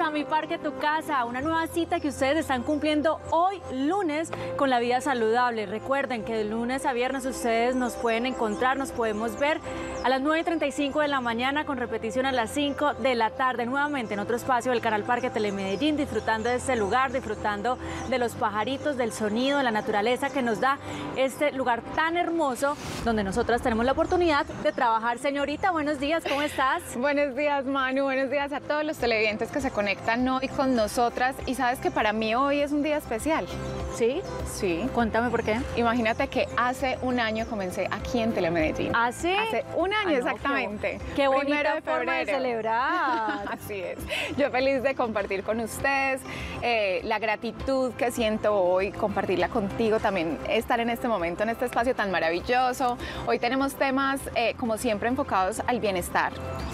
a Mi Parque Tu Casa, una nueva cita que ustedes están cumpliendo hoy lunes con la vida saludable. Recuerden que de lunes a viernes ustedes nos pueden encontrar, nos podemos ver a las 9:35 de la mañana con repetición a las 5 de la tarde, nuevamente en otro espacio del canal Parque Telemedellín, disfrutando de este lugar, disfrutando de los pajaritos, del sonido, de la naturaleza que nos da este lugar tan hermoso donde nosotras tenemos la oportunidad de trabajar. Señorita, buenos días, ¿cómo estás? Buenos días, Manu, buenos días a todos los televidentes que se conectan hoy con nosotras. Y sabes que para mí hoy es un día especial. ¿Sí? Sí. Cuéntame por qué. Imagínate que hace un año comencé aquí en Telemedellín. ¿Ah, sí? Hace un año, no, exactamente. Qué bonita Primero de forma de febrero. celebrar. Así es. Yo feliz de compartir con ustedes la gratitud que siento hoy, compartirla contigo, también estar en este momento, en este espacio tan maravilloso. Hoy tenemos temas, como siempre, enfocados al bienestar,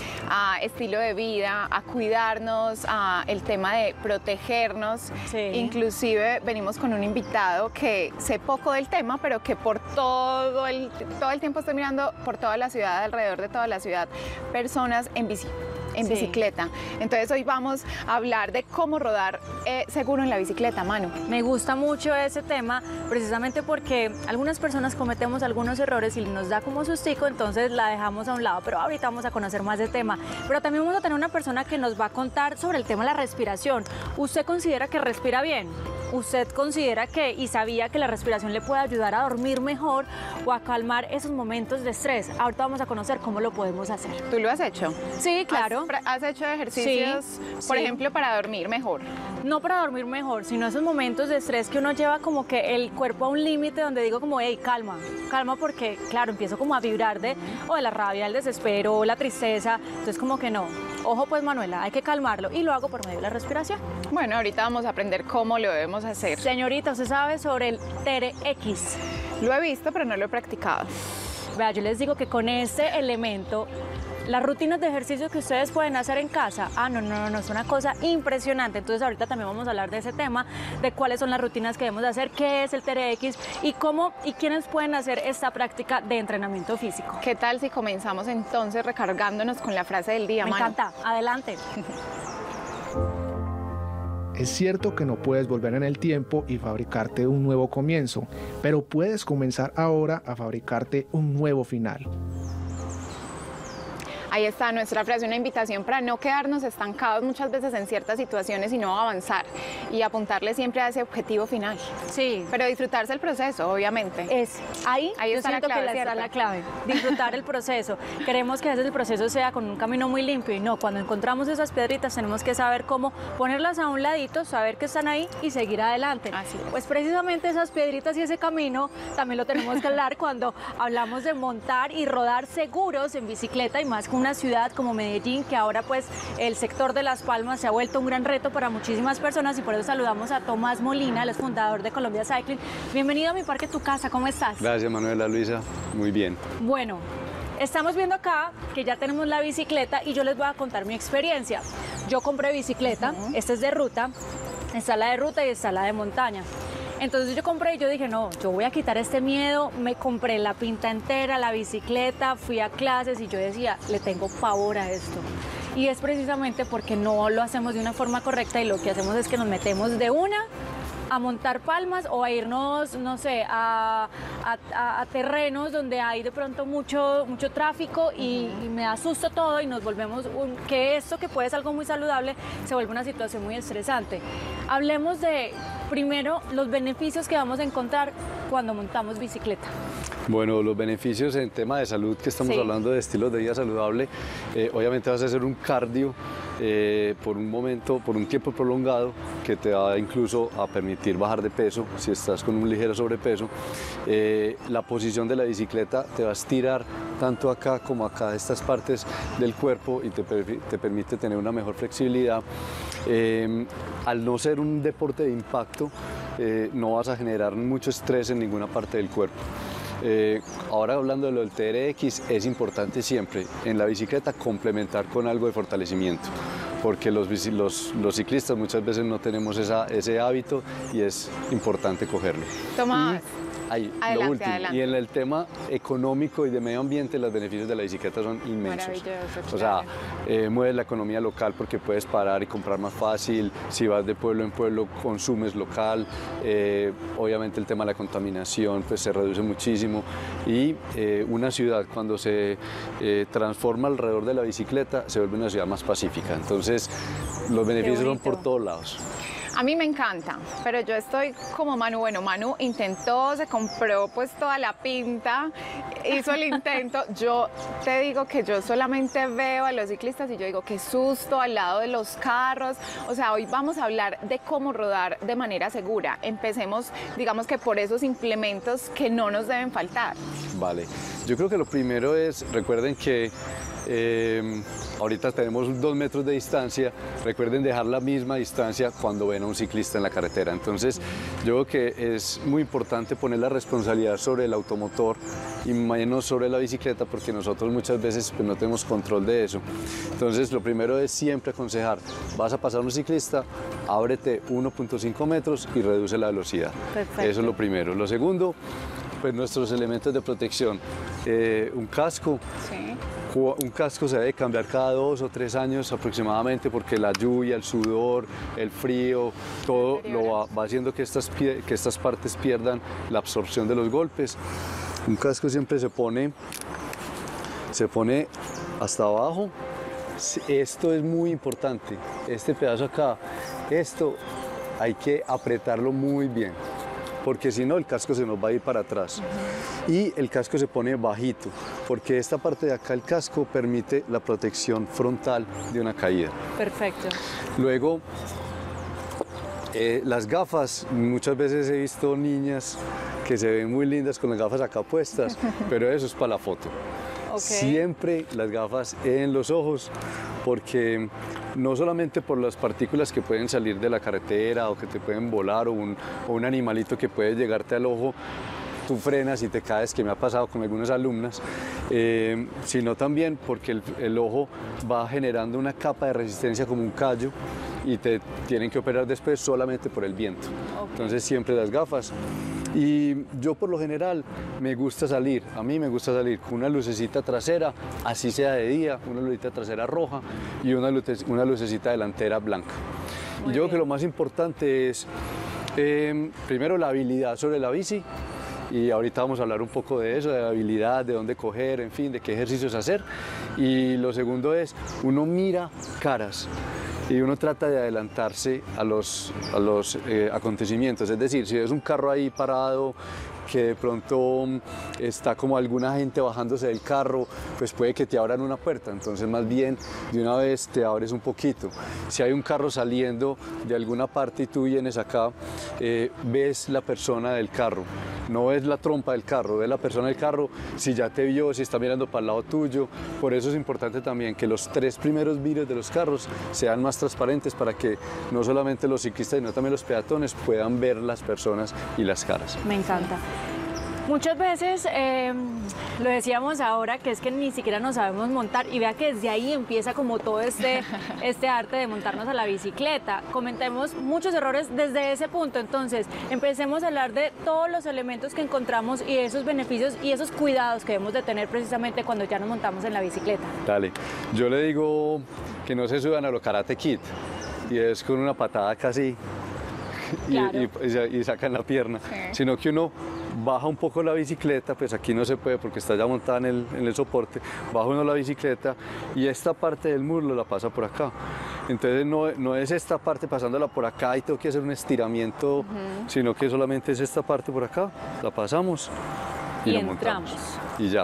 a estilo de vida, a cuidarnos, a el tema de protegernos. Sí. Inclusive venimos con un invitado que sé poco del tema, pero que por todo el tiempo estoy mirando por toda la ciudad, alrededor de toda la ciudad, personas en bicicleta. Entonces hoy vamos a hablar de cómo rodar seguro en la bicicleta, Manu. Me gusta mucho ese tema, precisamente porque algunas personas cometemos algunos errores y nos da como sustico, entonces la dejamos a un lado, pero ahorita vamos a conocer más de tema. Pero también vamos a tener una persona que nos va a contar sobre el tema de la respiración. ¿Usted considera que respira bien? ¿Usted considera que y sabía que la respiración le puede ayudar a dormir mejor o a calmar esos momentos de estrés? Ahorita vamos a conocer cómo lo podemos hacer. ¿Tú lo has hecho? Sí, claro. ¿Has hecho ejercicios, por ejemplo, para dormir mejor? No para dormir mejor, sino esos momentos de estrés que uno lleva como que el cuerpo a un límite donde digo como, hey, calma, calma, porque claro, empiezo como a vibrar de la rabia, el desespero, la tristeza, entonces como que no. Ojo pues, Manuela, hay que calmarlo y lo hago por medio de la respiración. Bueno, ahorita vamos a aprender cómo lo debemos hacer. Señorita, ¿usted sabe sobre el TRX? Lo he visto, pero no lo he practicado. Vea, yo les digo que con este elemento, las rutinas de ejercicio que ustedes pueden hacer en casa, no, es una cosa impresionante. Entonces ahorita también vamos a hablar de ese tema, de cuáles son las rutinas que debemos de hacer, qué es el TRX y cómo y quiénes pueden hacer esta práctica de entrenamiento físico. ¿Qué tal si comenzamos entonces recargándonos con la frase del día, Me Manu? encanta, adelante. Es cierto que no puedes volver en el tiempo y fabricarte un nuevo comienzo, pero puedes comenzar ahora a fabricarte un nuevo final. Ahí está nuestra frase, una invitación para no quedarnos estancados muchas veces en ciertas situaciones y no avanzar y apuntarle siempre a ese objetivo final. Sí. Pero disfrutarse el proceso, obviamente. Ahí Yo está siento que está la clave, disfrutar el proceso. Queremos que a veces el proceso sea con un camino muy limpio y no, cuando encontramos esas piedritas tenemos que saber cómo ponerlas a un ladito, saber que están ahí y seguir adelante. Así es. Pues precisamente esas piedritas y ese camino también lo tenemos que hablar cuando hablamos de montar y rodar seguros en bicicleta y más con una ciudad como Medellín, que ahora pues el sector de Las Palmas se ha vuelto un gran reto para muchísimas personas y por eso saludamos a Tomás Molina, él es fundador de Colombia Cycling. Bienvenido a Mi Parque Tu Casa, ¿cómo estás? Gracias, Manuela, Luisa, muy bien. Bueno, estamos viendo acá que ya tenemos la bicicleta y yo les voy a contar mi experiencia. Yo compré bicicleta, esta es de ruta, está la de ruta y está la de montaña. Entonces yo compré y yo dije, no, yo voy a quitar este miedo, me compré la pinta entera, la bicicleta, fui a clases y yo decía, le tengo pavor a esto. Y es precisamente porque no lo hacemos de una forma correcta y lo que hacemos es que nos metemos de una a montar palmas o a irnos, no sé, a terrenos donde hay de pronto mucho tráfico y me asusta todo y nos volvemos, que esto que puede ser algo muy saludable, se vuelve una situación muy estresante. Hablemos de, primero, los beneficios que vamos a encontrar cuando montamos bicicleta. Bueno, los beneficios en tema de salud, que estamos hablando de estilos de vida saludable, obviamente vas a hacer un cardio por un tiempo prolongado que te va incluso a permitir bajar de peso si estás con un ligero sobrepeso. La posición de la bicicleta te va a estirar tanto acá como acá estas partes del cuerpo y te permite tener una mejor flexibilidad. Al no ser un deporte de impacto, no vas a generar mucho estrés en ninguna parte del cuerpo. Ahora hablando de lo del TRX, es importante siempre en la bicicleta complementar con algo de fortalecimiento, porque los ciclistas muchas veces no tenemos ese hábito y es importante cogerlo. Tomás, ahí, Adelante, lo último. adelante. Y en el tema económico y de medio ambiente, los beneficios de la bicicleta son inmensos. Maravilloso, O sea, mueves la economía local porque puedes parar y comprar más fácil. Si vas de pueblo en pueblo, consumes local. Obviamente el tema de la contaminación pues se reduce muchísimo. Y una ciudad cuando se transforma alrededor de la bicicleta se vuelve una ciudad más pacífica. Entonces los beneficios son por todos lados. A mí me encanta, pero yo estoy como Manu. Bueno, Manu intentó, se compró pues toda la pinta, hizo el intento. Yo te digo que yo solamente veo a los ciclistas y yo digo, qué susto al lado de los carros. O sea, hoy vamos a hablar de cómo rodar de manera segura. Empecemos, digamos que por esos implementos que no nos deben faltar. Vale, yo creo que lo primero es, recuerden que ahorita tenemos 2 metros de distancia, recuerden dejar la misma distancia cuando ven a un ciclista en la carretera. Entonces yo creo que es muy importante poner la responsabilidad sobre el automotor y menos sobre la bicicleta, porque nosotros muchas veces pues, no tenemos control de eso. Entonces lo primero es siempre aconsejar, vas a pasar a un ciclista, ábrete 1.5 metros y reduce la velocidad. Perfecto. Eso es lo primero. Lo segundo, pues nuestros elementos de protección, un casco. Sí. Un casco se debe cambiar cada 2 o 3 años aproximadamente, porque la lluvia, el sudor, el frío, todo lo va haciendo que estas partes pierdan la absorción de los golpes. Un casco siempre se pone hasta abajo. Esto es muy importante, este pedazo acá, esto hay que apretarlo muy bien, porque si no el casco se nos va a ir para atrás. Y el casco se pone bajito, porque esta parte de acá el casco permite la protección frontal de una caída. Perfecto. Luego, las gafas, muchas veces he visto niñas que se ven muy lindas con las gafas acá puestas, pero eso es para la foto. Ok. Siempre las gafas en los ojos, porque no solamente por las partículas que pueden salir de la carretera o que te pueden volar o un animalito que puede llegarte al ojo, tú frenas y te caes, que me ha pasado con algunas alumnas, sino también porque el ojo va generando una capa de resistencia como un callo y te tienen que operar después solamente por el viento. Okay. Entonces siempre las gafas. Y yo por lo general me gusta salir, a mí me gusta salir con una lucecita trasera, así sea de día, una lucecita trasera roja y una lucecita delantera blanca. Y yo creo que lo más importante es, primero, la habilidad sobre la bici. Y ahorita vamos a hablar un poco de eso, de la habilidad, de dónde coger, en fin, de qué ejercicios hacer. Y lo segundo es, uno mira caras y uno trata de adelantarse a los acontecimientos. Es decir, si ves un carro ahí parado, que de pronto está como alguna gente bajándose del carro, pues puede que te abran una puerta, entonces más bien de una vez te abres un poquito. Si hay un carro saliendo de alguna parte y tú vienes acá, ves la persona del carro, no ves la trompa del carro, ves la persona del carro, si ya te vio, si está mirando para el lado tuyo. Por eso es importante también que los 3 primeros vidrios de los carros sean más transparentes, para que no solamente los ciclistas, sino también los peatones puedan ver las personas y las caras. Me encanta. Muchas veces, lo decíamos ahora, que es que ni siquiera nos sabemos montar, y vea que desde ahí empieza como todo este arte de montarnos a la bicicleta. Comentemos muchos errores desde ese punto. Entonces, empecemos a hablar de todos los elementos que encontramos y esos beneficios y esos cuidados que debemos de tener precisamente cuando ya nos montamos en la bicicleta. Dale, yo le digo que no se suban a lo Karate Kid, y es con una patada casi Claro. y sacan la pierna, sino que uno baja un poco la bicicleta, pues aquí no se puede porque está ya montada en el soporte, baja uno la bicicleta y esta parte del muslo la pasa por acá. Entonces no es esta parte pasándola por acá y tengo que hacer un estiramiento, sino que solamente es esta parte por acá, la pasamos y nos montamos. Y ya.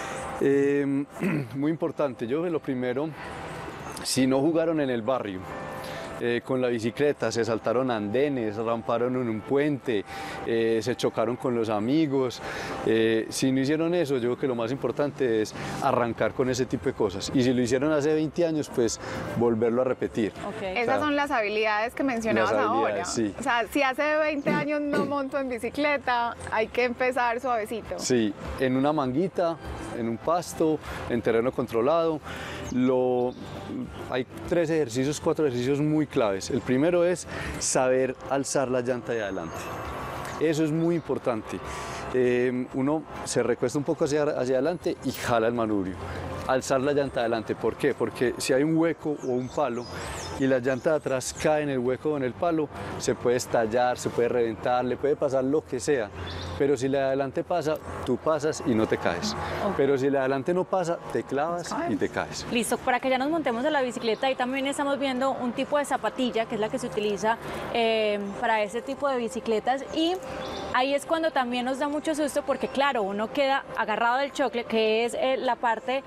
Muy importante, yo lo primero, si no jugaron en el barrio, con la bicicleta, se saltaron andenes, ramparon en un puente, se chocaron con los amigos. Si no hicieron eso, yo creo que lo más importante es arrancar con ese tipo de cosas. Y si lo hicieron hace 20 años, pues volverlo a repetir. Okay. Esas son las habilidades que mencionabas ahora. Sí. O sea, si hace 20 años no monto en bicicleta, hay que empezar suavecito. Sí, en una manguita, en un pasto, en terreno controlado. Hay 4 ejercicios muy claves. El primero es saber alzar la llanta de adelante. Eso es muy importante. uno se recuesta un poco hacia adelante y jala el manubrio. Alzar la llanta adelante, ¿por qué? Porque si hay un hueco o un palo y la llanta de atrás cae en el hueco o en el palo, se puede estallar, se puede reventar, le puede pasar lo que sea. Pero si la de adelante pasa, tú pasas y no te caes. Pero si la de adelante no pasa, te clavas y te caes. Listo, para que ya nos montemos en la bicicleta, ahí también estamos viendo un tipo de zapatilla, que es la que se utiliza para ese tipo de bicicletas, y ahí es cuando también nos da mucho susto porque claro, uno queda agarrado del chocle, que es la parte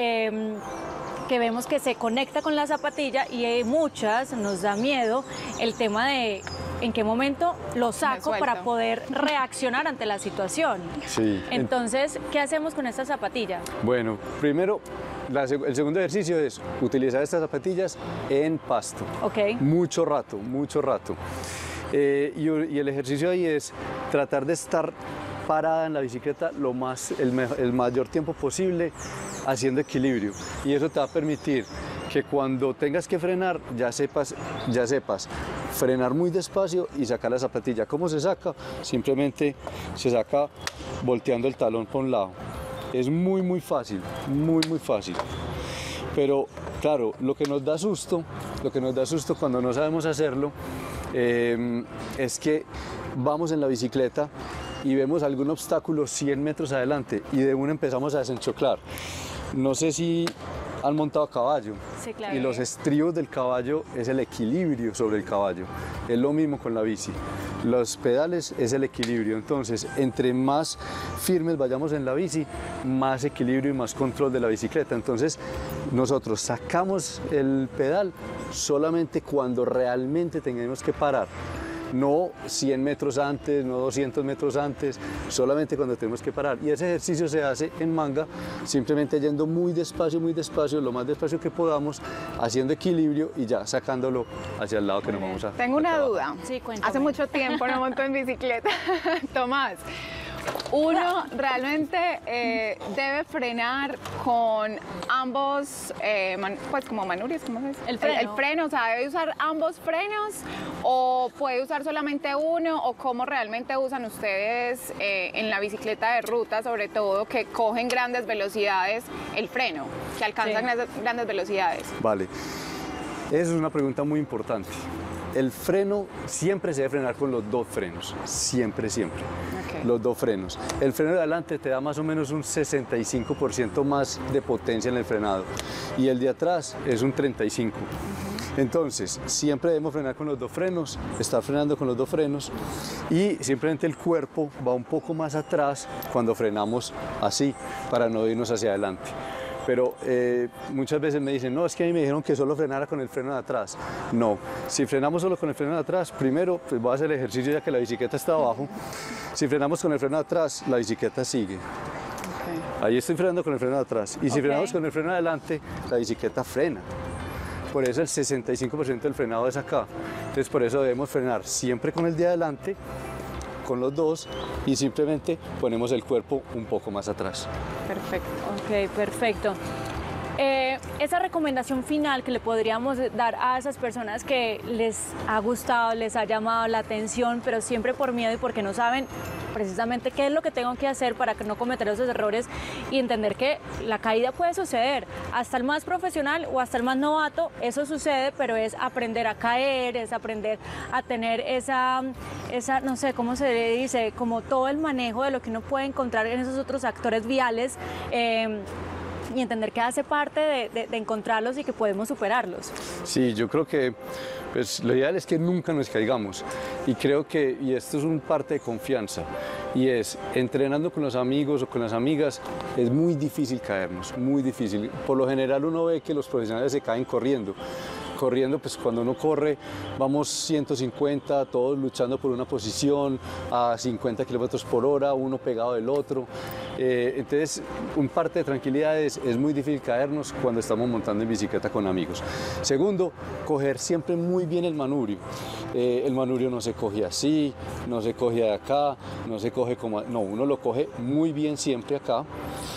que vemos que se conecta con la zapatilla, y muchas nos da miedo el tema de en qué momento lo saco para poder reaccionar ante la situación. Sí. Entonces, ¿qué hacemos con esta zapatilla? Bueno, primero, el segundo ejercicio es utilizar estas zapatillas en pasto. Ok. Mucho rato, mucho rato. Y el ejercicio ahí es tratar de estar parada en la bicicleta el mayor tiempo posible, haciendo equilibrio. Y eso te va a permitir que cuando tengas que frenar, ya sepas frenar muy despacio y sacar la zapatilla. ¿Cómo se saca? Simplemente se saca volteando el talón por un lado. Es muy, muy fácil, muy, muy fácil. Pero claro, lo que nos da susto cuando no sabemos hacerlo, es que vamos en la bicicleta y vemos algún obstáculo 100 metros adelante y de una empezamos a desenchoclar. No sé si han montado a caballo. Sí, claro. Y los estribos del caballo es el equilibrio sobre el caballo. Es lo mismo con la bici. Los pedales es el equilibrio. Entonces, entre más firmes vayamos en la bici, más equilibrio y más control de la bicicleta. Entonces, nosotros sacamos el pedal solamente cuando realmente tengamos que parar. No 100 metros antes, no 200 metros antes, solamente cuando tenemos que parar. Y ese ejercicio se hace en manga, simplemente yendo muy despacio, lo más despacio que podamos, haciendo equilibrio y ya sacándolo hacia el lado que nos vamos a... Tengo una duda. Sí, cuéntame. Hace mucho tiempo no monto en bicicleta. Tomás, uno realmente debe frenar con ambos, pues como manubrios, ¿cómo se dice? El freno. El freno, o sea, ¿debe usar ambos frenos o puede usar solamente uno? ¿O cómo realmente usan ustedes en la bicicleta de ruta, sobre todo, que cogen grandes velocidades, el freno, que alcanzan grandes velocidades? Vale, esa es una pregunta muy importante. El freno siempre se debe frenar con los dos frenos, siempre, siempre. Okay. Los dos frenos. El freno de adelante te da más o menos un 65% más de potencia en el frenado y el de atrás es un 35%. Entonces, siempre debemos frenar con los dos frenos, estar frenando con los dos frenos y simplemente el cuerpo va un poco más atrás cuando frenamos así para no irnos hacia adelante. Pero muchas veces me dicen, no, es que a mí me dijeron que solo frenara con el freno de atrás. No, si frenamos solo con el freno de atrás, primero pues voy a hacer el ejercicio ya que la bicicleta está abajo. Si frenamos con el freno de atrás, la bicicleta sigue. Okay. Ahí estoy frenando con el freno de atrás. Y si frenamos con el freno de adelante, la bicicleta frena. Por eso el 65% del frenado es acá. Entonces por eso debemos frenar siempre con el de adelante, con los dos, y simplemente ponemos el cuerpo un poco más atrás. Perfecto. Ok, perfecto. Esa recomendación final que le podríamos dar a esas personas que les ha gustado, les ha llamado la atención, pero siempre por miedo y porque no saben precisamente qué es lo que tengo que hacer para que no cometer esos errores y entender que la caída puede suceder. Hasta el más profesional o hasta el más novato, eso sucede, pero es aprender a caer, es aprender a tener esa no sé cómo se le dice, como todo el manejo de lo que uno puede encontrar en esos otros actores viales. Y entender que hace parte de encontrarlos y que podemos superarlos. Sí, yo creo que pues, lo ideal es que nunca nos caigamos y creo que, y esto es un parte de confianza, y es entrenando con los amigos o con las amigas, es muy difícil caernos, muy difícil. Por lo general uno ve que los profesionales se caen corriendo, pues cuando uno corre vamos 150, todos luchando por una posición a 50 kilómetros por hora, uno pegado del otro. Entonces, un parte de tranquilidad es muy difícil caernos cuando estamos montando en bicicleta con amigos. Segundo, coger siempre muy bien el manubrio. El manubrio no se coge así, no se coge de acá, no se coge como... No, uno lo coge muy bien siempre acá.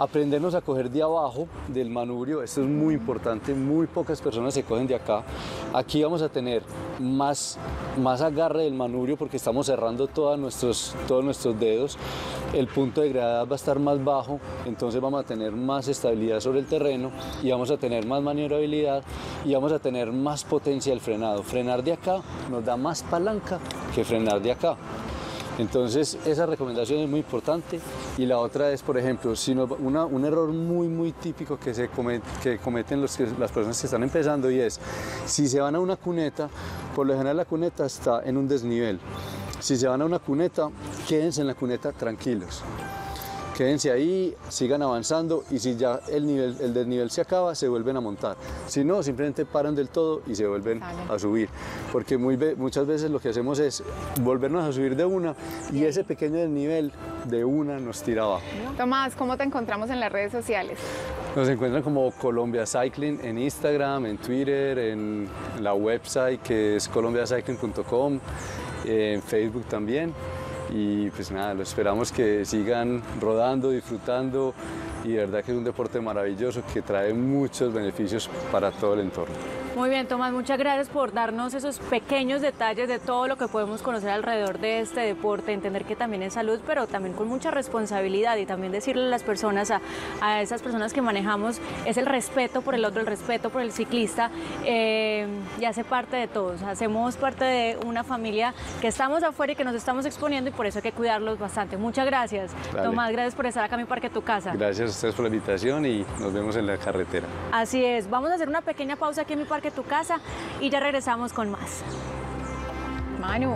aprendernos a coger de abajo del manubrio. Esto es muy importante, muy pocas personas se cogen de acá. Aquí vamos a tener más agarre del manubrio porque estamos cerrando todos nuestros dedos. El punto de gravedad va a estar más bajo, entonces vamos a tener más estabilidad sobre el terreno y vamos a tener más maniobrabilidad y vamos a tener más potencia del frenado. Frenar de acá nos da más palanca que frenar de acá. Entonces esa recomendación es muy importante. Y la otra es, por ejemplo, un error muy típico que cometen las personas que están empezando, y es, si se van a una cuneta, por lo general la cuneta está en un desnivel. Si se van a una cuneta, quédense en la cuneta tranquilos. Quédense ahí, sigan avanzando, y si ya el desnivel se acaba, se vuelven a montar. Si no, simplemente paran del todo y se vuelven a subir. Porque muchas veces lo que hacemos es volvernos a subir de una, y ese pequeño desnivel de una nos tira abajo. Tomás, ¿cómo te encontramos en las redes sociales? Nos encuentran como Colombia Cycling en Instagram, en Twitter, en la website que es colombiacycling.com, en Facebook también. Y pues nada, lo esperamos que sigan rodando, disfrutando, y de verdad que es un deporte maravilloso que trae muchos beneficios para todo el entorno. Muy bien, Tomás, muchas gracias por darnos esos pequeños detalles de todo lo que podemos conocer alrededor de este deporte, entender que también es salud, pero también con mucha responsabilidad, y también decirle a las personas, a esas personas que manejamos, es el respeto por el otro, el respeto por el ciclista, y hace parte de todos. Hacemos parte de una familia que estamos afuera y que nos estamos exponiendo, y por eso hay que cuidarlos bastante. Muchas gracias. Dale. Tomás, gracias por estar acá en Mi Parque Tu Casa. Gracias a ustedes por la invitación y nos vemos en la carretera. Así es, vamos a hacer una pequeña pausa aquí en Mi Parque Tu Casa y ya regresamos con más. Manu.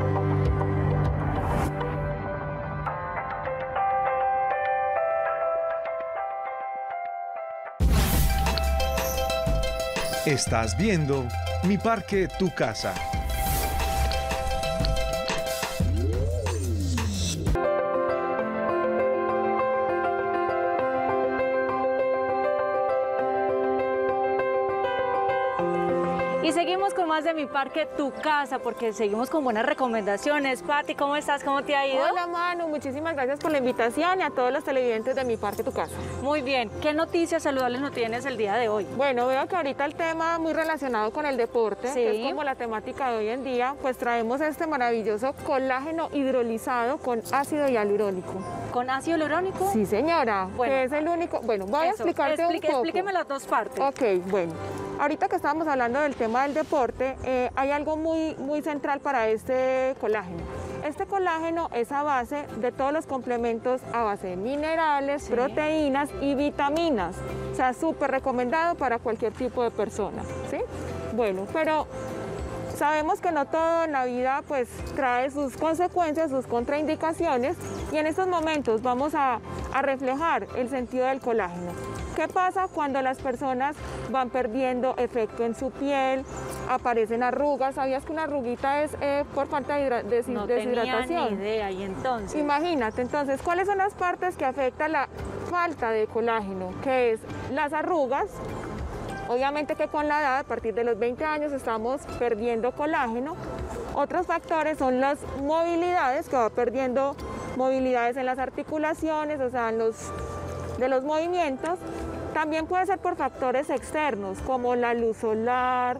Estás viendo Mi Parque Tu Casa. Y seguimos con más de Mi Parque Tu Casa, porque seguimos con buenas recomendaciones. Pati, ¿cómo estás? ¿Cómo te ha ido? Hola Manu, muchísimas gracias por la invitación, y a todos los televidentes de Mi Parque Tu Casa. Muy bien, ¿qué noticias saludables nos tienes el día de hoy? Bueno, veo que ahorita el tema muy relacionado con el deporte, sí, que es como la temática de hoy en día, pues traemos este maravilloso colágeno hidrolizado con ácido hialurónico. ¿Con ácido hialurónico? Sí, señora, bueno, que es el único. Bueno, voy a explicarte un poco. Explíqueme las dos partes. Ok, bueno. Ahorita que estábamos hablando del tema del deporte, hay algo muy central para este colágeno. Este colágeno es a base de todos los complementos a base de minerales, sí, proteínas y vitaminas. O sea, súper recomendado para cualquier tipo de persona, ¿sí? Bueno, pero sabemos que no todo en la vida pues trae sus consecuencias, sus contraindicaciones, y en estos momentos vamos a reflejar el sentido del colágeno. ¿Qué pasa cuando las personas van perdiendo efecto en su piel? Aparecen arrugas. ¿Sabías que una arruguita es por falta de deshidratación? No tenía ni idea, y entonces. Imagínate, entonces, ¿cuáles son las partes que afectan la falta de colágeno? Que es las arrugas. Obviamente que con la edad, a partir de los 20 años, estamos perdiendo colágeno. Otros factores son las movilidades, que va perdiendo movilidades en las articulaciones, o sea, de los movimientos. También puede ser por factores externos, como la luz solar,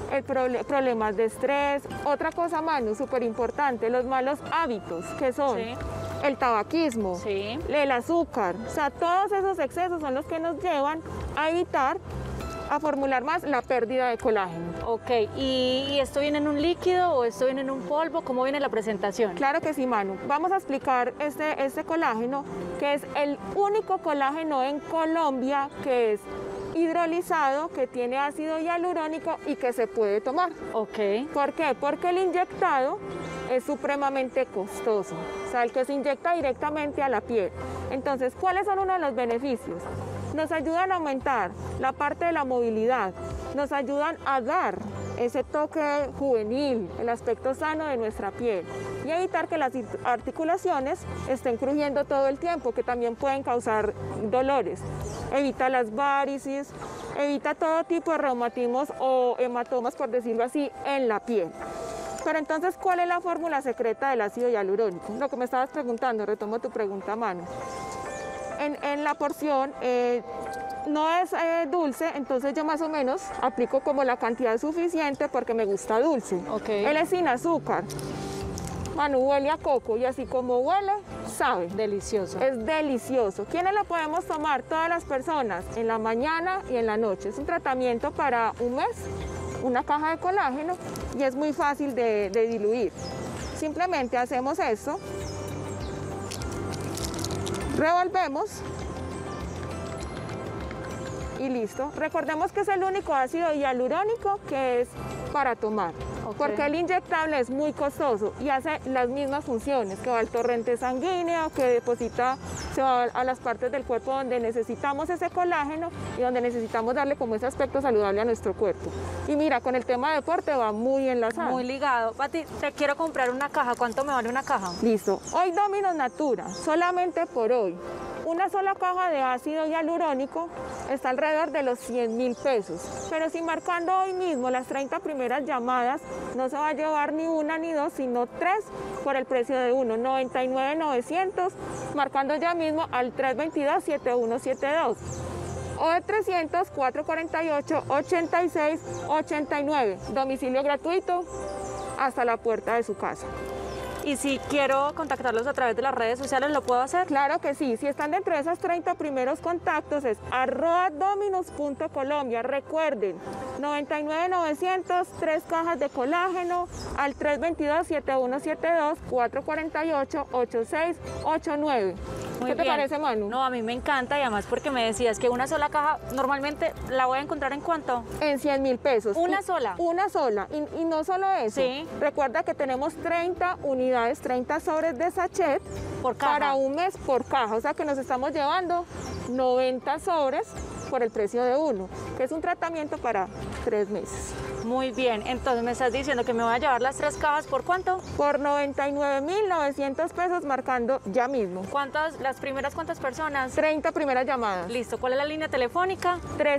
problemas de estrés. Otra cosa, Manu, súper importante, los malos hábitos, que son sí, el tabaquismo, sí, el azúcar. O sea, todos esos excesos son los que nos llevan a evitar, a formular más la pérdida de colágeno. Ok, ¿y esto viene en un líquido o esto viene en un polvo? ¿Cómo viene la presentación? Claro que sí, Manu. Vamos a explicar este colágeno, que es el único colágeno en Colombia que es hidrolizado, que tiene ácido hialurónico y que se puede tomar. Ok. ¿Por qué? Porque el inyectado es supremamente costoso, o sea, el que se inyecta directamente a la piel. Entonces, ¿cuáles son uno de los beneficios? Nos ayudan a aumentar la parte de la movilidad, nos ayudan a dar ese toque juvenil, el aspecto sano de nuestra piel, y evitar que las articulaciones estén crujiendo todo el tiempo, que también pueden causar dolores. Evita las varices, evita todo tipo de reumatismos o hematomas, por decirlo así, en la piel. Pero entonces, ¿cuál es la fórmula secreta del ácido hialurónico? Lo que me estabas preguntando, retomo tu pregunta, Manu. en la porción no es dulce, entonces yo más o menos aplico como la cantidad suficiente porque me gusta dulce. Ok. Él es sin azúcar. Manu, huele a coco y así como huele, sabe. Delicioso. Es delicioso. ¿Quiénes lo podemos tomar? Todas las personas, en la mañana y en la noche. Es un tratamiento para un mes, una caja de colágeno y es muy fácil de diluir. Simplemente hacemos esto, revolvemos y listo. Recordemos que es el único ácido hialurónico que es para tomar, porque el inyectable es muy costoso y hace las mismas funciones, que va al torrente sanguíneo, que deposita, se va a las partes del cuerpo donde necesitamos ese colágeno y donde necesitamos darle como ese aspecto saludable a nuestro cuerpo. Y mira, con el tema de deporte va muy enlazado. Muy ligado. Pati, te quiero comprar una caja. ¿Cuánto me vale una caja? Listo. Hoy Dominos Natura, solamente por hoy. Una sola caja de ácido hialurónico está alrededor de los 100.000 pesos. Pero si marcando hoy mismo las 30 primeras llamadas, no se va a llevar ni una ni dos, sino 3 por el precio de uno, 99,900, marcando ya mismo al 322-7172. O de 300, 448, 86, 89. Domicilio gratuito hasta la puerta de su casa. Y si quiero contactarlos a través de las redes sociales, ¿lo puedo hacer? Claro que sí, si están dentro de esos 30 primeros contactos es @dominos.colombia. Recuerden, 99,900, 3 cajas de colágeno al 322-7172, 448-8689. ¿Qué te parece, Manu? No, a mí me encanta y además porque me decías que una sola caja normalmente la voy a encontrar ¿en cuánto? En 100.000 pesos. ¿Una sola? Una sola. Y no solo eso. Sí. Recuerda que tenemos 30 unidades, 30 sobres de sachet Por caja. para un mes por caja. O sea que nos estamos llevando 90 sobres por el precio de uno, que es un tratamiento para 3 meses. Muy bien, entonces me estás diciendo que me voy a llevar las 3 cajas, ¿por cuánto? Por 99,900 pesos, marcando ya mismo. Las primeras cuántas personas? 30 primeras llamadas. Listo, ¿cuál es la línea telefónica?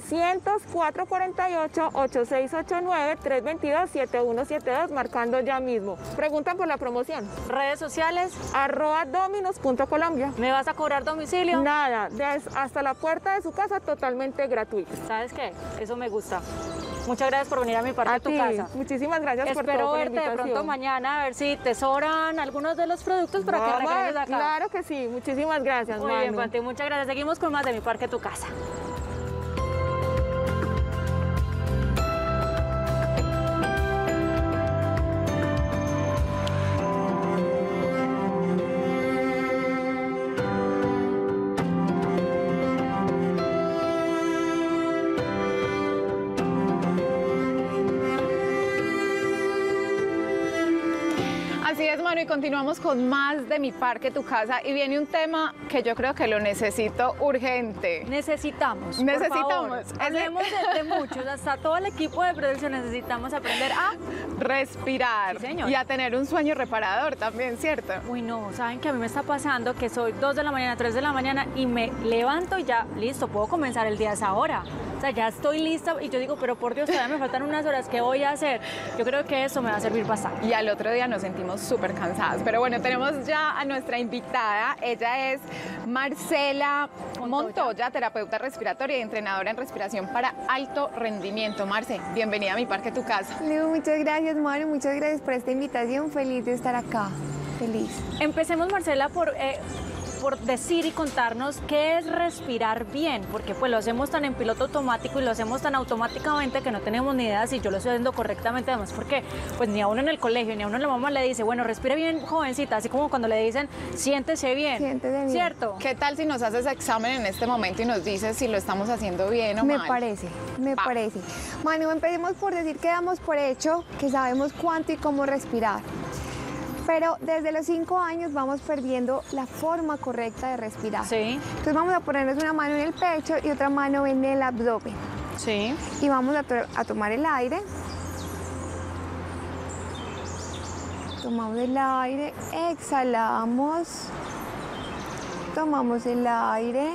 300-448-8689, 322-7172, marcando ya mismo. Preguntan por la promoción. Redes sociales, @dominos.colombia. ¿me vas a cobrar domicilio? Nada, hasta la puerta de su casa totalmente gratuito. ¿Sabes qué? Eso me gusta. Muchas gracias por venir a mi parte A de tu ti, casa. muchísimas gracias por todo, Espero por la verte de pronto invitación. mañana a ver si te sobran algunos de los productos para que Vamos, regreses acá. claro que sí, muchísimas gracias, Muy bien, Manu. Pati, muchas gracias. Seguimos con más de Mi Parque Tu Casa. Así es, Manu, y continuamos con más de Mi Parque Tu Casa y viene un tema que yo creo que lo necesito urgente. Necesitamos. Necesitamos. Por favor. Hablemos de muchos, hasta todo el equipo de producción necesitamos aprender a... Respirar. Sí, señor. Y a tener un sueño reparador también, ¿cierto? Uy, no, ¿saben que a mí me está pasando que soy 2 de la mañana, 3 de la mañana y me levanto y ya, listo, puedo comenzar el día a esa hora? O sea, ya estoy lista y yo digo, pero por Dios, todavía me faltan unas horas, ¿qué voy a hacer? Yo creo que eso me va a servir bastante. Y al otro día nos sentimos súper cansadas. Pero bueno, tenemos ya a nuestra invitada. Ella es Marcela Montoya, terapeuta respiratoria y entrenadora en respiración para alto rendimiento. Marce, bienvenida a Mi Parque Tu Casa. Leo, muchas gracias, Mario. Muchas gracias por esta invitación. Feliz de estar acá. Feliz. Empecemos, Marcela, por decir y contarnos qué es respirar bien, porque pues lo hacemos tan en piloto automático y lo hacemos tan automáticamente que no tenemos ni idea si yo lo estoy haciendo correctamente, además porque pues ni a uno en el colegio ni a uno la mamá le dice, bueno, respire bien, jovencita, así como cuando le dicen, siéntese bien, Siéntese bien. ¿cierto? ¿Qué tal si nos haces examen en este momento y nos dices si lo estamos haciendo bien o Me mal? parece. Manu, empecemos por decir que damos por hecho que sabemos cuánto y cómo respirar. Pero desde los 5 años vamos perdiendo la forma correcta de respirar. Sí, Entonces vamos a ponernos una mano en el pecho y otra mano en el abdomen. sí. Y vamos a tomar el aire. Tomamos el aire, exhalamos. Tomamos el aire.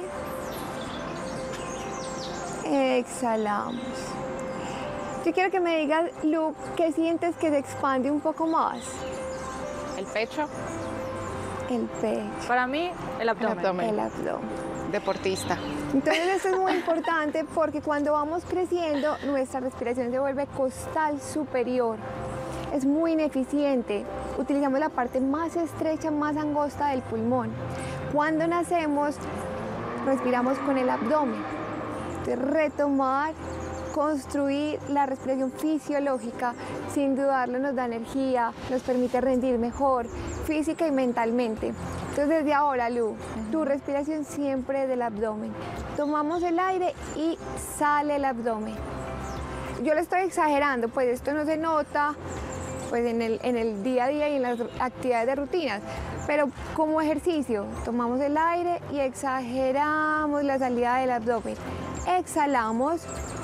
Exhalamos. Yo quiero que me digas, Lu, ¿qué sientes que se expande un poco más? El pecho. El pecho, Para mí, el abdomen. abdomen. el abdomen. deportista. Entonces esto es muy importante porque cuando vamos creciendo nuestra respiración se vuelve costal superior. Es muy ineficiente. Utilizamos la parte más estrecha, más angosta del pulmón. Cuando nacemos respiramos con el abdomen. Entonces, retomar, construir la respiración fisiológica, sin dudarlo nos da energía, nos permite rendir mejor, física y mentalmente. Entonces desde ahora, Lu, tu respiración siempre del abdomen. Tomamos el aire y sale el abdomen. Yo lo estoy exagerando, pues esto no se nota pues en el día a día y en las actividades de rutinas, pero como ejercicio, tomamos el aire y exageramos la salida del abdomen. Exhalamos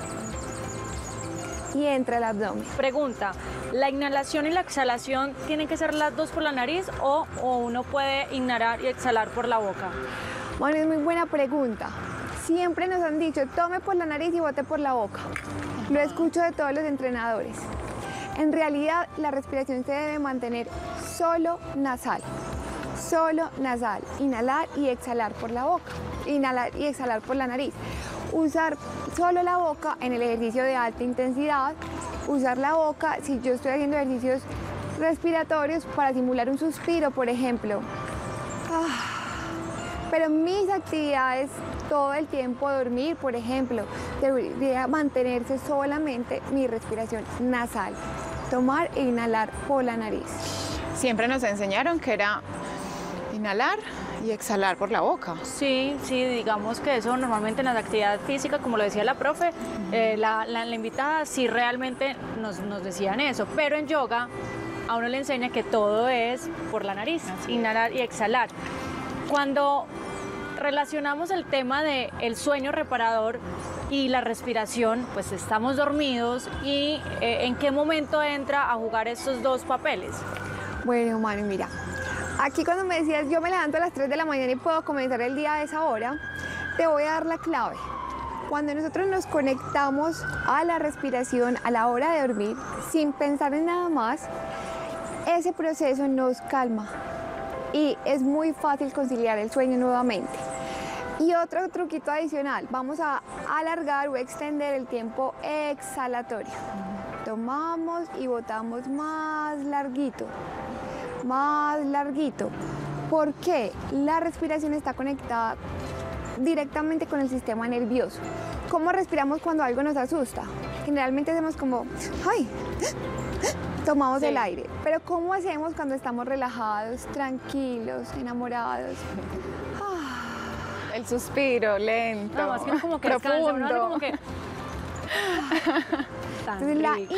y entra el abdomen. Pregunta, ¿la inhalación y la exhalación tienen que ser las dos por la nariz o uno puede inhalar y exhalar por la boca? Bueno, es muy buena pregunta. Siempre nos han dicho, tome por la nariz y bote por la boca. Lo escucho de todos los entrenadores. En realidad, la respiración se debe mantener solo nasal. Solo nasal. Inhalar y exhalar por la boca. Inhalar y exhalar por la nariz. Usar solo la boca en el ejercicio de alta intensidad. Usar la boca si yo estoy haciendo ejercicios respiratorios para simular un suspiro, por ejemplo. Pero en mis actividades, todo el tiempo dormir, por ejemplo, debería mantenerse solamente mi respiración nasal. Tomar e inhalar por la nariz. Siempre nos enseñaron que era inhalar y exhalar por la boca. Sí, digamos que eso normalmente en las actividades físicas, como lo decía la profe, la invitada, sí realmente nos decían eso, pero en yoga a uno le enseña que todo es por la nariz, inhalar y exhalar. Cuando relacionamos el tema del sueño reparador y la respiración, pues estamos dormidos y ¿en qué momento entra a jugar estos dos papeles? Bueno, Manu, mira, aquí cuando me decías yo me levanto a las 3 de la mañana y puedo comenzar el día a esa hora, te voy a dar la clave. Cuando nosotros nos conectamos a la respiración a la hora de dormir, sin pensar en nada más, ese proceso nos calma y es muy fácil conciliar el sueño nuevamente. Y otro truquito adicional, vamos a alargar o extender el tiempo exhalatorio. Tomamos y botamos más larguito, más larguito. ¿Por qué? La respiración está conectada directamente con el sistema nervioso. ¿Cómo respiramos cuando algo nos asusta? Generalmente hacemos como, ¡ay! Tomamos el aire. Pero ¿cómo hacemos cuando estamos relajados, tranquilos, enamorados? El suspiro lento, no, más que como que profundo. Descansa, como que... Entonces,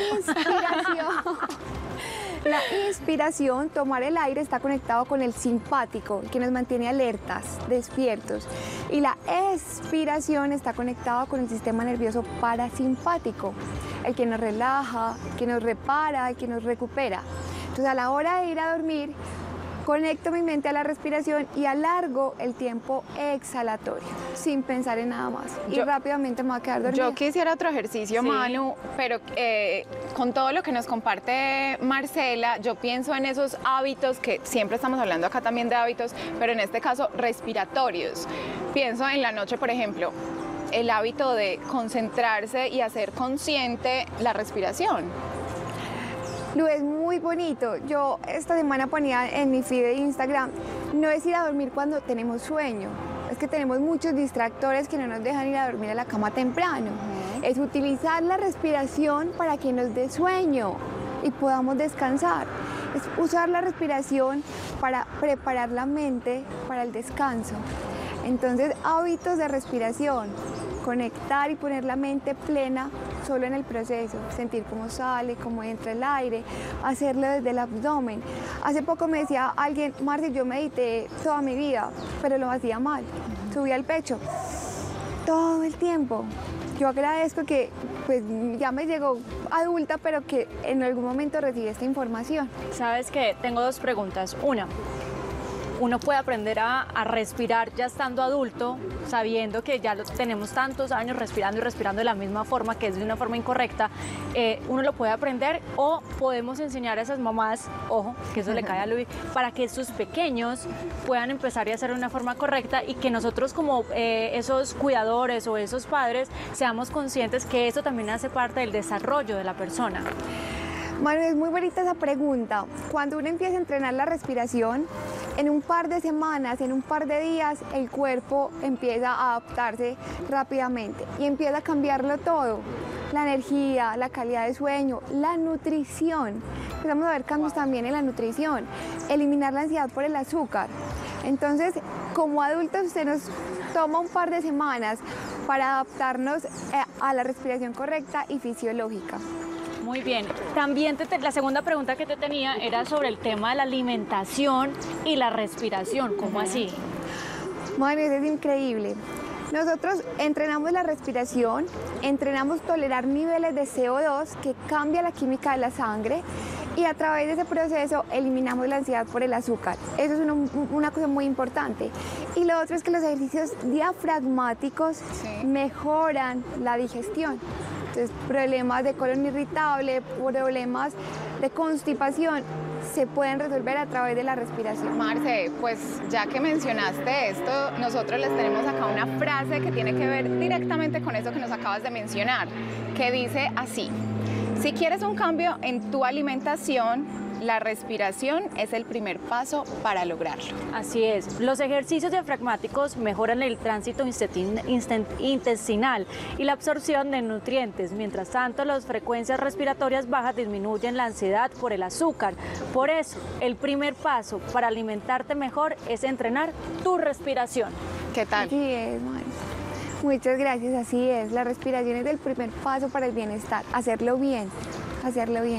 la inspiración, tomar el aire, está conectado con el simpático, que nos mantiene alertas, despiertos. Y la expiración está conectada con el sistema nervioso parasimpático, el que nos relaja, el que nos repara, el que nos recupera. Entonces, a la hora de ir a dormir, conecto mi mente a la respiración y alargo el tiempo exhalatorio, sin pensar en nada más. Y rápidamente me voy a quedar dormida. Yo quisiera otro ejercicio, sí, Manu, pero con todo lo que nos comparte Marcela, yo pienso en esos hábitos que siempre estamos hablando acá también de hábitos, pero en este caso respiratorios. Pienso en la noche, por ejemplo, el hábito de concentrarse y hacer consciente la respiración. Lu, es muy bonito. Yo esta semana ponía en mi feed de Instagram, no es ir a dormir cuando tenemos sueño, es que tenemos muchos distractores que no nos dejan ir a dormir a la cama temprano. Es utilizar la respiración para que nos dé sueño y podamos descansar. Es usar la respiración para preparar la mente para el descanso. Entonces, hábitos de respiración, conectar y poner la mente plena solo en el proceso, sentir cómo sale, cómo entra el aire, hacerlo desde el abdomen. Hace poco me decía alguien, Marci, yo medité toda mi vida, pero lo hacía mal, subía el pecho todo el tiempo. Yo agradezco que pues ya me llegó adulta, pero que en algún momento recibí esta información. Sabes que tengo dos preguntas. Una, uno puede aprender a respirar ya estando adulto, sabiendo que ya tenemos tantos años respirando y respirando de la misma forma, que es de una forma incorrecta, uno lo puede aprender, o podemos enseñar a esas mamás, ojo, que eso le cae a Luis, para que sus pequeños puedan empezar a hacer de una forma correcta y que nosotros como esos cuidadores o esos padres seamos conscientes que eso también hace parte del desarrollo de la persona. Manu, es muy bonita esa pregunta. Cuando uno empieza a entrenar la respiración, en un par de semanas, en un par de días, el cuerpo empieza a adaptarse rápidamente y empieza a cambiarlo todo. La energía, la calidad de sueño, la nutrición. Empezamos a ver cambios también en la nutrición. Eliminar la ansiedad por el azúcar. Entonces, como adultos, usted nos toma un par de semanas para adaptarnos a la respiración correcta y fisiológica. Muy bien. También la segunda pregunta que te tenía era sobre el tema de la alimentación y la respiración. ¿Cómo así? Bueno, eso es increíble. Nosotros entrenamos la respiración, entrenamos tolerar niveles de CO2 que cambia la química de la sangre y a través de ese proceso eliminamos la ansiedad por el azúcar. Eso es una cosa muy importante. Y lo otro es que los ejercicios diafragmáticos mejoran la digestión. Entonces, problemas de colon irritable, problemas de constipación, se pueden resolver a través de la respiración. Marce, pues ya que mencionaste esto, nosotros les tenemos acá una frase que tiene que ver directamente con eso que nos acabas de mencionar, que dice así: si quieres un cambio en tu alimentación, la respiración es el primer paso para lograrlo. Así es. Los ejercicios diafragmáticos mejoran el tránsito intestinal y la absorción de nutrientes. Mientras tanto, las frecuencias respiratorias bajas disminuyen la ansiedad por el azúcar. Por eso, el primer paso para alimentarte mejor es entrenar tu respiración. ¿Qué tal? Así es, Mari. Muchas gracias, así es. La respiración es el primer paso para el bienestar. Hacerlo bien, hacerlo bien.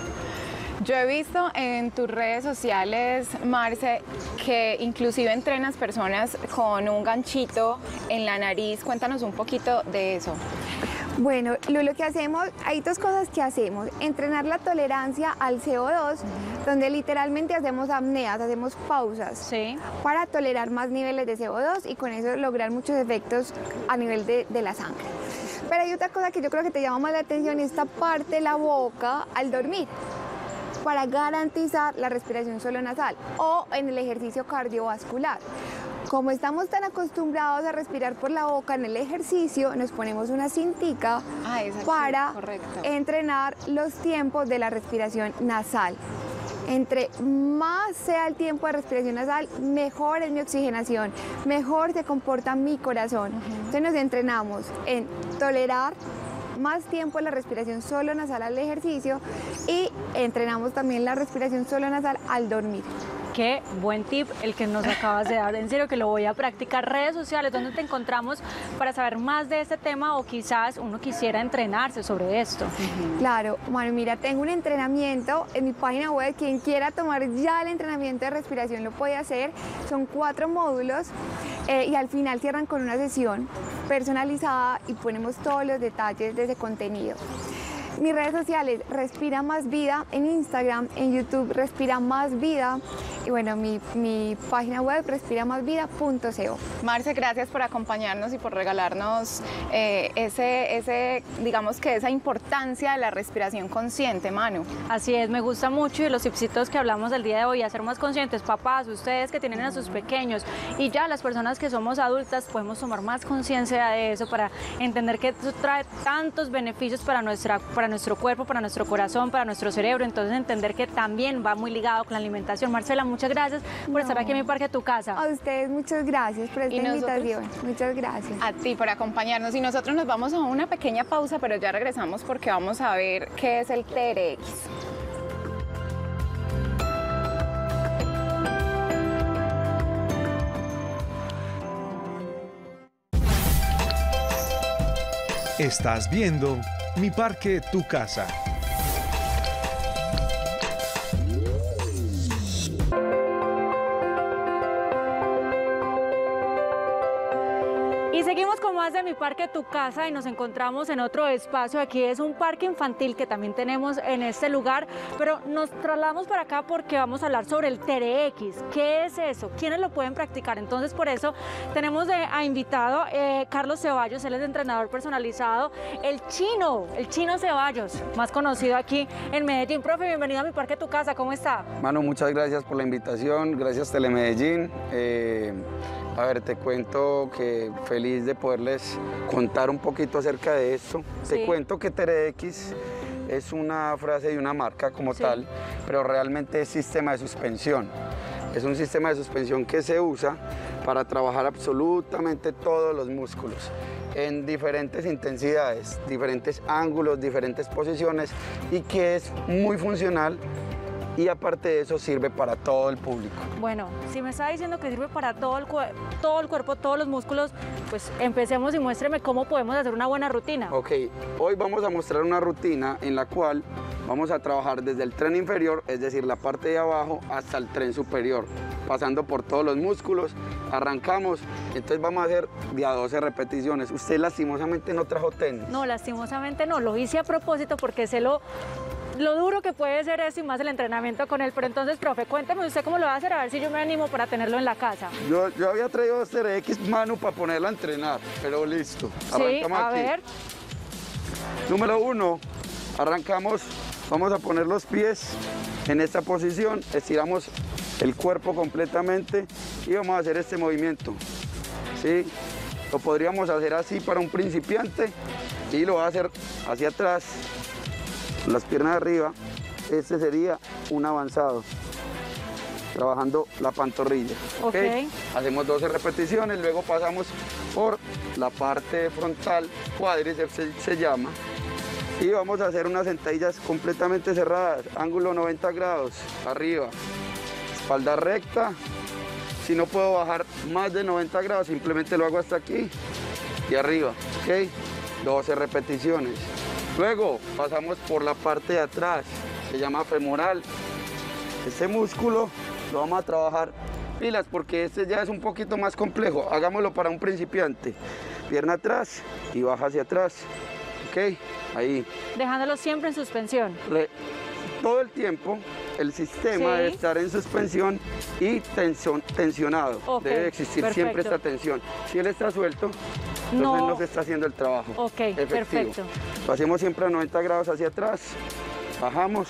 Yo he visto en tus redes sociales, Marce, que inclusive entrenas personas con un ganchito en la nariz. Cuéntanos un poquito de eso. Bueno, lo que hacemos, hay dos cosas que hacemos. Entrenar la tolerancia al CO2, donde literalmente hacemos apneas, hacemos pausas para tolerar más niveles de CO2 y con eso lograr muchos efectos a nivel de la sangre. Pero hay otra cosa que yo creo que te llama más la atención, esta parte de la boca al dormir, para garantizar la respiración solo nasal o en el ejercicio cardiovascular. Como estamos tan acostumbrados a respirar por la boca en el ejercicio, nos ponemos una cintica para entrenar los tiempos de la respiración nasal. Entre más sea el tiempo de respiración nasal, mejor es mi oxigenación, mejor se comporta mi corazón. Entonces nos entrenamos en tolerar más tiempo la respiración solo nasal al ejercicio y entrenamos también la respiración solo nasal al dormir. Qué buen tip el que nos acabas de dar, en serio que lo voy a practicar. Redes sociales, ¿dónde te encontramos para saber más de este tema o quizás uno quisiera entrenarse sobre esto? Claro, bueno, mira, tengo un entrenamiento en mi página web, quien quiera tomar ya el entrenamiento de respiración lo puede hacer, son 4 módulos y al final cierran con una sesión personalizada y ponemos todos los detalles de ese contenido. Mis redes sociales, Respira Más Vida, en Instagram, en YouTube, Respira Más Vida, y bueno, mi página web, respiramasvida.co. Marce, gracias por acompañarnos y por regalarnos digamos que esa importancia de la respiración consciente, Manu. Así es, me gusta mucho y los tipsitos que hablamos el día de hoy, hacer más conscientes, papás, ustedes que tienen a sus pequeños y ya las personas que somos adultas podemos tomar más conciencia de eso para entender que eso trae tantos beneficios para nuestro cuerpo, para nuestro corazón, para nuestro cerebro, entonces entender que también va muy ligado con la alimentación. Marcela, muchas gracias por estar aquí en mi parque, tu casa. A ustedes muchas gracias por esta invitación. Muchas gracias. A ti por acompañarnos y nosotros nos vamos a una pequeña pausa, pero ya regresamos porque vamos a ver qué es el TRX. Estás viendo Mi Parque, Tu Casa. Y seguimos con más de Mi Parque Tu Casa y nos encontramos en otro espacio. Aquí es un parque infantil que también tenemos en este lugar, pero nos trasladamos para acá porque vamos a hablar sobre el TRX. ¿Qué es eso? ¿Quiénes lo pueden practicar? Entonces, por eso tenemos a invitado Carlos Ceballos, él es entrenador personalizado, el Chino Ceballos, más conocido aquí en Medellín. Profe, bienvenido a Mi Parque Tu Casa, ¿cómo está? Manu, muchas gracias por la invitación, gracias Telemedellín. A ver, te cuento que feliz de poderles contar un poquito acerca de esto. Sí. Te cuento que TRX es una frase de una marca como tal, pero realmente es sistema de suspensión. Es un sistema de suspensión que se usa para trabajar absolutamente todos los músculos en diferentes intensidades, diferentes ángulos, diferentes posiciones y que es muy funcional. Y aparte de eso sirve para todo el público. Bueno, si me está diciendo que sirve para todo el cuerpo, todos los músculos, pues empecemos y muéstreme cómo podemos hacer una buena rutina. Ok, hoy vamos a mostrar una rutina en la cual vamos a trabajar desde el tren inferior, es decir, la parte de abajo, hasta el tren superior, pasando por todos los músculos. Arrancamos, entonces vamos a hacer de a 12 repeticiones. Usted lastimosamente no trajo tenis. No, lastimosamente no, lo hice a propósito porque sé lo duro que puede ser eso y más el entrenamiento con él. Pero entonces, profe, cuénteme usted cómo lo va a hacer, a ver si yo me animo para tenerlo en la casa. Yo había traído TRX, Manu, para ponerla a entrenar, pero listo. Arrancamos Sí, a aquí. ver. Número 1, arrancamos, vamos a poner los pies en esta posición, estiramos el cuerpo completamente y vamos a hacer este movimiento. ¿Sí? Lo podríamos hacer así para un principiante y lo va a hacer hacia atrás, las piernas arriba. Este sería un avanzado, trabajando la pantorrilla. Ok. Hacemos 12 repeticiones, luego pasamos por la parte frontal, cuádriceps se llama, y vamos a hacer unas sentadillas completamente cerradas, ángulo 90 grados, arriba, espalda recta. Si no puedo bajar más de 90 grados, simplemente lo hago hasta aquí y arriba, ¿ok? 12 repeticiones. Luego pasamos por la parte de atrás, se llama femoral. Este músculo lo vamos a trabajar pilas porque este ya es un poquito más complejo. Hagámoslo para un principiante. Pierna atrás y baja hacia atrás, ¿ok? Ahí. Dejándolo siempre en suspensión. Todo el tiempo el sistema debe estar en suspensión y tensionado. Ok, Debe existir siempre perfecto. esta tensión. Si él está suelto, entonces no se está haciendo el trabajo. Ok, efectivo. perfecto. Lo hacemos siempre a 90 grados hacia atrás, bajamos,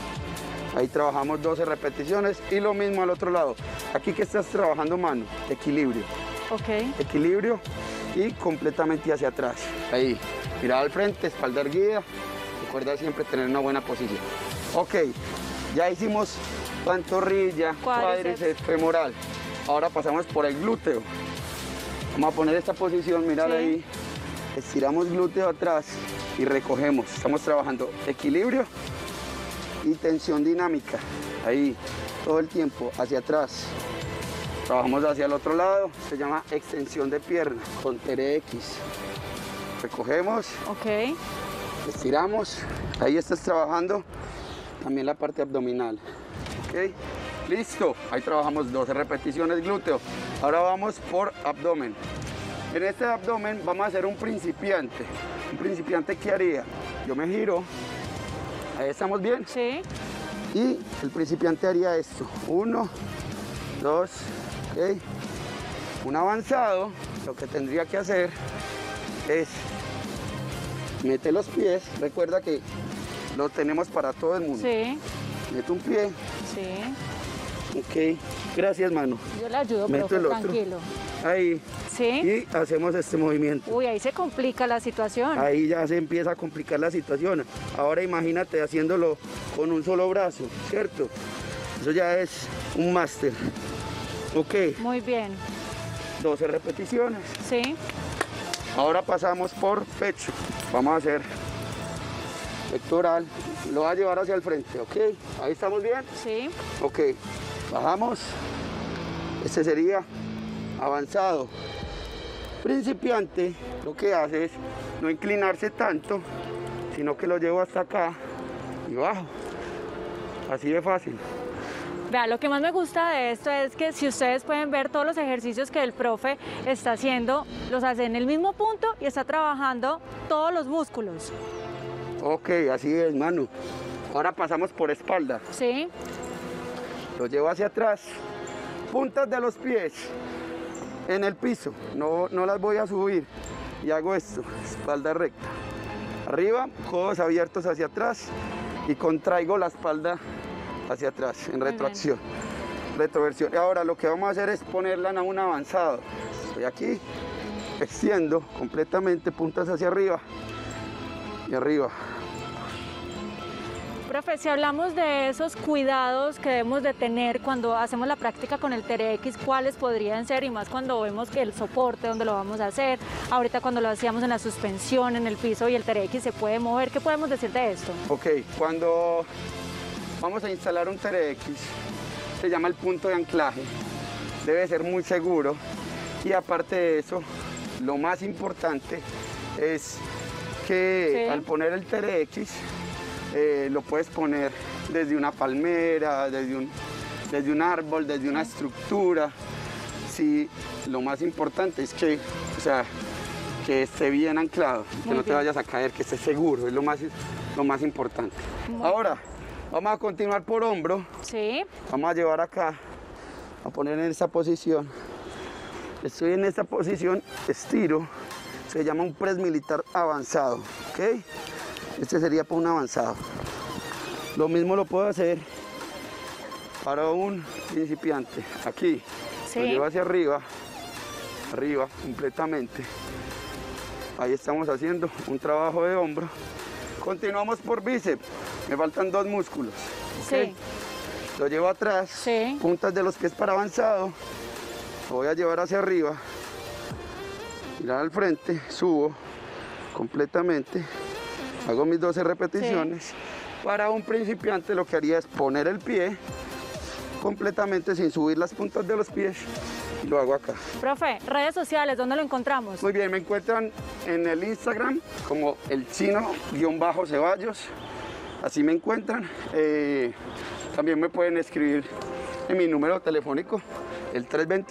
ahí trabajamos 12 repeticiones y lo mismo al otro lado. Aquí que estás trabajando, mano, equilibrio. Ok. Equilibrio y completamente hacia atrás. Ahí, mirada al frente, espalda erguida. Recuerda siempre tener una buena posición. Ok, ya hicimos pantorrilla, cuádriceps, femoral. Ahora pasamos por el glúteo. Vamos a poner esta posición, mirar ahí. Estiramos glúteo atrás y recogemos. Estamos trabajando equilibrio y tensión dinámica. Ahí, todo el tiempo, hacia atrás. Trabajamos hacia el otro lado, se llama extensión de pierna con TRX. Recogemos, estiramos, ahí estás trabajando también la parte abdominal. ¿Ok? Listo, ahí trabajamos 12 repeticiones glúteo. Ahora vamos por abdomen. En este abdomen vamos a hacer un principiante. Un principiante, ¿qué haría? Yo me giro, ahí estamos bien. Sí. Y el principiante haría esto, 1, 2, ¿ok? Un avanzado, lo que tendría que hacer es mete los pies, recuerda que lo tenemos para todo el mundo. Sí. Mete un pie, Sí. ok, gracias mano. Yo le ayudo, Meto profe, el otro. tranquilo. Ahí, Sí. y hacemos este movimiento. Uy, ahí se complica la situación. Ahí ya se empieza a complicar la situación. Ahora imagínate haciéndolo con un solo brazo, ¿cierto? Eso ya es un máster. Ok, Muy bien. 12 repeticiones. Sí. Ahora pasamos por pecho. Vamos a hacer pectoral. Lo va a llevar hacia el frente, ¿ok? Ahí estamos bien. Sí. Ok, bajamos. Este sería avanzado. Principiante lo que hace es no inclinarse tanto, sino que lo llevo hasta acá y bajo. Así de fácil. Vea, lo que más me gusta de esto es que si ustedes pueden ver todos los ejercicios que el profe está haciendo, los hace en el mismo punto y está trabajando todos los músculos. Ok, así es, Manu. Ahora pasamos por espalda. ¿Sí? Lo llevo hacia atrás. Puntas de los pies en el piso. No las voy a subir. Y hago esto, espalda recta. Arriba, codos abiertos hacia atrás y contraigo la espalda hacia atrás en retroacción, retroversión. Y ahora lo que vamos a hacer es ponerla en un avanzado. Estoy aquí, extiendo completamente, puntas hacia arriba y arriba. Profe, si hablamos de esos cuidados que debemos de tener cuando hacemos la práctica con el TRX, ¿cuáles podrían ser? Y más cuando vemos que el soporte, donde lo vamos a hacer, ahorita cuando lo hacíamos en la suspensión, en el piso y el TRX se puede mover, ¿qué podemos decir de esto? Ok, cuando vamos a instalar un TRX, se llama el punto de anclaje, debe ser muy seguro y aparte de eso, lo más importante es que al poner el TRX, lo puedes poner desde una palmera, desde un árbol, desde una estructura. Sí, lo más importante es que, que esté bien anclado, que no te vayas a caer, que esté seguro, es lo más importante. Ahora, vamos a continuar por hombro. Sí. Vamos a llevar acá, a poner en esta posición. Estoy en esta posición, estiro, se llama un press militar avanzado, ¿ok? Este sería para un avanzado. Lo mismo lo puedo hacer para un principiante. Aquí, lo llevo hacia arriba, arriba completamente. Ahí estamos haciendo un trabajo de hombro. Continuamos por bíceps. Me faltan 2 músculos. ¿Okay? Sí. Lo llevo atrás, puntas de los pies para avanzado. Lo voy a llevar hacia arriba. Mirar al frente, subo completamente. Hago mis 12 repeticiones. Sí. Para un principiante lo que haría es poner el pie completamente sin subir las puntas de los pies y lo hago acá. Profe, redes sociales, ¿dónde lo encontramos? Muy bien, me encuentran en el Instagram como el chino_Ceballos, así me encuentran. También me pueden escribir en mi número telefónico, el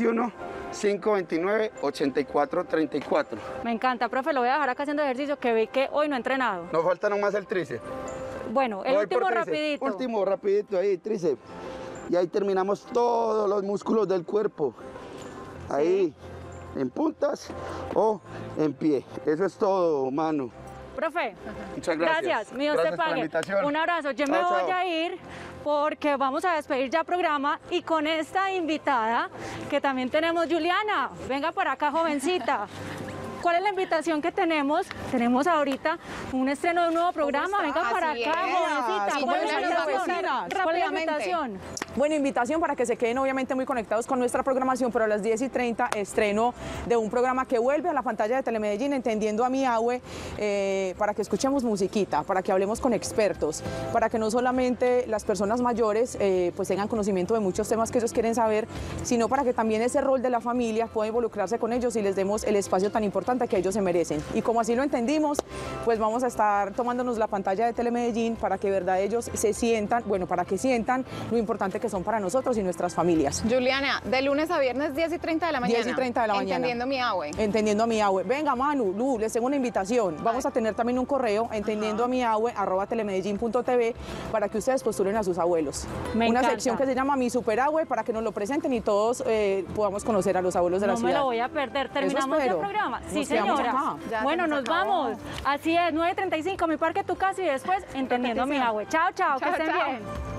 321-529-8434. Me encanta, profe, lo voy a dejar acá haciendo ejercicio que vi que hoy no he entrenado. Nos falta nomás el tríceps. Bueno, el último rapidito. Último rapidito ahí, tríceps. Y ahí terminamos todos los músculos del cuerpo. Ahí, en puntas o en pie. Eso es todo, Manu. Profe, muchas gracias. Gracias, mi Dios te pague. Un abrazo. Yo me voy a ir porque vamos a despedir ya programa y con esta invitada que también tenemos, Juliana. Venga para acá, jovencita. ¿Cuál es la invitación que tenemos? Tenemos ahorita un estreno de un nuevo programa. Venga para acá, jovencita. ¿Cuál es la invitación? Bueno, invitación para que se queden obviamente muy conectados con nuestra programación, pero a las 10:30 estreno de un programa que vuelve a la pantalla de Telemedellín, Entendiendo a mi Abue, para que escuchemos musiquita, para que hablemos con expertos, para que no solamente las personas mayores pues tengan conocimiento de muchos temas que ellos quieren saber, sino para que también ese rol de la familia pueda involucrarse con ellos y les demos el espacio tan importante que ellos se merecen. Y como así lo entendimos, pues vamos a estar tomándonos la pantalla de Telemedellín para que de verdad ellos se sientan, bueno, para que sientan lo importante que son para nosotros y nuestras familias. Juliana, de lunes a viernes 10:30 de la mañana. 10:30 de la mañana. Entendiendo mi Abue. Entendiendo a mi Abue. Venga, Manu, Lu, les tengo una invitación. Vamos a tener también un correo, entendiendoamiabue@telemedellin.tv, para que ustedes postulen a sus abuelos. Una sección que se llama Mi Super Abue, para que nos lo presenten y todos podamos conocer a los abuelos de la ciudad. No me lo voy a perder. ¿Terminamos el programa? Sí, señora. Bueno, nos vamos. Así es, 9:35, Mi Parque, Tu Casa y después Entendiendo mi Abue. Chao, chao, que estén bien.